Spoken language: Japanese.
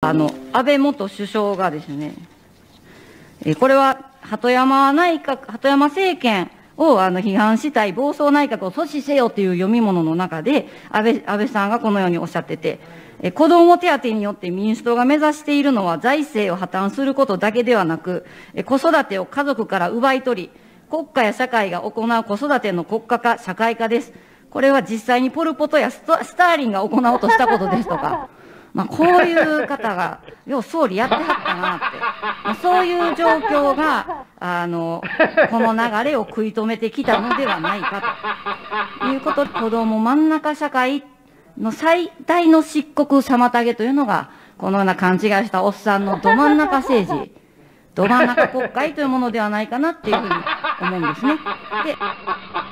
安倍元首相がですね、これは鳩山政権を批判したい暴走内閣を阻止せよという読み物の中で、安倍さんがこのようにおっしゃってて、子ども手当によって民主党が目指しているのは財政を破綻することだけではなく、子育てを家族から奪い取り、国家や社会が行う子育ての国家化、社会化です。これは実際にポル・ポトやスターリンが行おうとしたことですとか、こういう方が、よう総理やってはったなって、そういう状況が、この流れを食い止めてきたのではないかということで、子ども真ん中社会の最大の漆黒妨げというのが、このような勘違いしたおっさんのど真ん中政治、ど真ん中国会というものではないかなっていうふうに思うんですね。で